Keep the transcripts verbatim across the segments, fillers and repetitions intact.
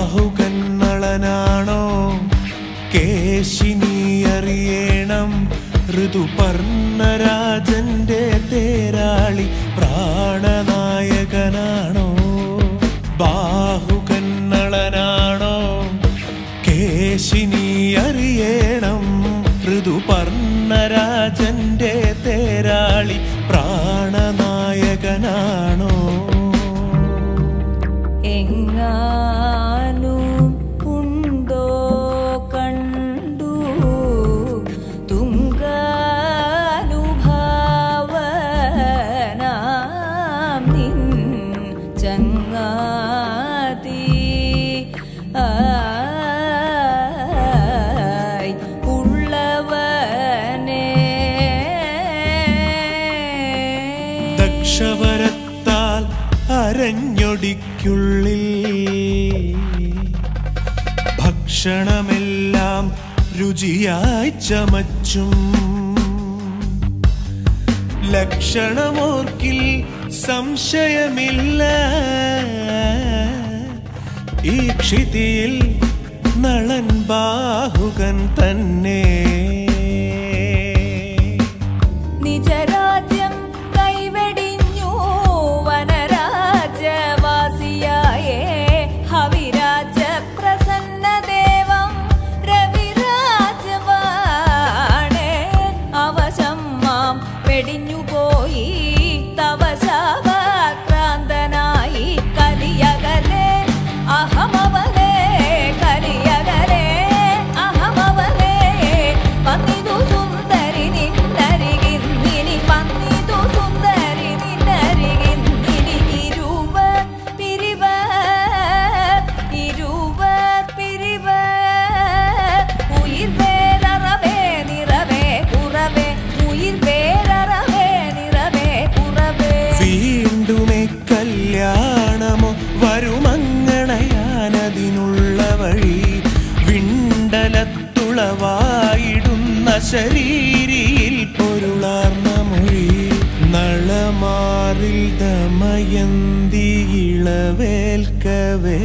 ബാഹുകൻ നളനാണോ കേശിനി അറിയണം ഋതുപർണരാജന്റെ തേരാളി പ്രാണനായകനാണോ ബാഹുകൻ നളനാണോ കേശിനി അറിയണം ഋതുപർണരാജന്റെ തേരാളി പ്രാണനായകനാണോ എങ്ങാനും ഉണ്ടോ കണ്ടു തുംഗാനുഭാവനാം നിൻ ചങ്ങാതി ആയി ഉള്ളവനെ ദക്ഷവരത്താൽ അരഞ്ഞൊടിക്കുള്ളിൽ ഭക്ഷണമെല്ലാം രുചിയായി ചമച്ചും ലക്ഷണമോർക്കിൽ സംശയമില്ല ഈ ക്ഷിതിയിൽ നളൻ ബാഹുകൻ തന്നെ നിജരാജ്യം കൈവെടിഞ്ഞു വനരാജവാസിയായേ ഹവിരാജ പ്രസന്നദേവം രവിരാജവാണേ അവശം മാം വെടിഞ്ഞുപോയി തവ ശാപക്രാന്തനായി കലിയകലേ അഹമവലേ കലിയകലേ അഹമവലേ പന്നിതു സുന്ദരി നിന്നരികിന്നിനി പന്നിതു സുന്ദരി നിന്നരികിന്നിനി ഇരുവർ പിരിവർ ഇരുവർ പിരിവർ ഉയിർ വേരറവേ നിറവേ പുറവേ ഉയിർ വേരറവേ നിറവേ പുറവേ വീണ്ടുമേ കല്യാണമോ വരുമങ്ങണയാനതിനുള്ള വഴി വിണ്ടലത്തുളവായിടുന്ന ശരീരിയിൽ പൊരുളാർന്ന മൊഴി നളമാറിൽ ദമയന്തി ഇളവേൽക്കവേ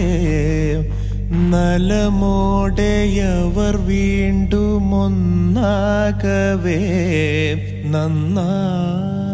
നലമോടെയവർ വീണ്ടും ഒന്നാകവേ നന്നാ